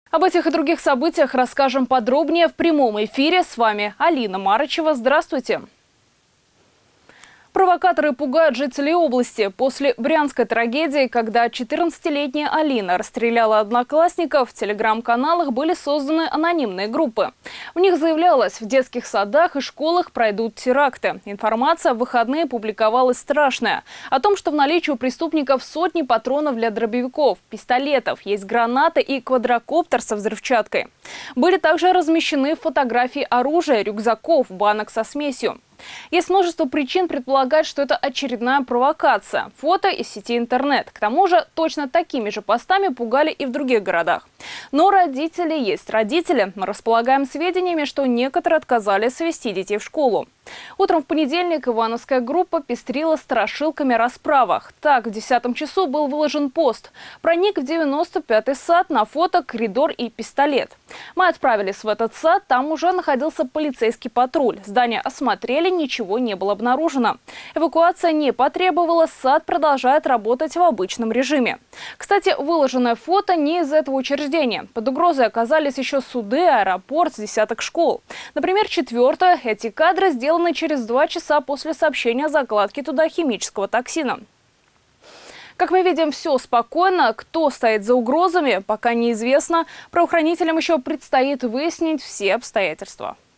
Об этих и других событиях расскажем подробнее в прямом эфире. С вами Алина Марычева. Здравствуйте. Провокаторы пугают жителей области. После брянской трагедии, когда 14-летняя Алина расстреляла одноклассников, в телеграм-каналах были созданы анонимные группы. В них заявлялось, в детских садах и школах пройдут теракты. Информация в выходные публиковалась страшная. О том, что в наличии у преступников сотни патронов для дробовиков, пистолетов, есть гранаты и квадрокоптер со взрывчаткой. Были также размещены фотографии оружия, рюкзаков, банок со смесью. Есть множество причин предполагать, что это очередная провокация. Фото из сети интернет. К тому же, точно такими же постами пугали и в других городах. Но родители есть родители. Мы располагаем сведениями, что некоторые отказались свести детей в школу. Утром в понедельник ивановская группа пестрила страшилками о расправах. Так, в 10 часу был выложен пост. Проник в 95-й сад, на фото коридор и пистолет. Мы отправились в этот сад, там уже находился полицейский патруль. Здание осмотрели, ничего не было обнаружено. Эвакуация не потребовалась, сад продолжает работать в обычном режиме. Кстати, выложенное фото не из этого учреждения. Под угрозой оказались еще суды, аэропорт, с десяток школ. Например, 4-е. Эти кадры сделаны через 2 часа после сообщения о закладке туда химического токсина. Как мы видим, все спокойно. Кто стоит за угрозами, пока неизвестно. Правоохранителям еще предстоит выяснить все обстоятельства.